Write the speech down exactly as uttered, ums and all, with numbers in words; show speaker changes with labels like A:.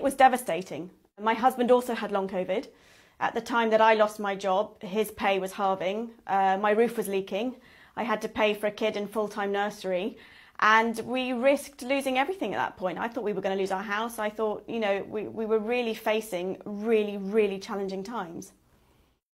A: was devastating. My husband also had long COVID. At the time that I lost my job, his pay was halving, uh, my roof was leaking, I had to pay for a kid in full-time nursery, and we risked losing everything at that point. I thought we were going to lose our house. I thought, you know, we, we were really facing really, really challenging times.